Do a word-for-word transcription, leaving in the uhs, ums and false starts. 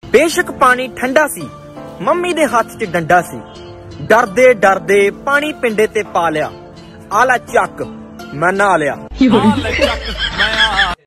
बेशक पानी ठंडा सी, मम्मी दे हाथ च डंडा सी। डरदे डरदे पानी पिंडे ते पा लिया, आला चक मैं नहा लिया।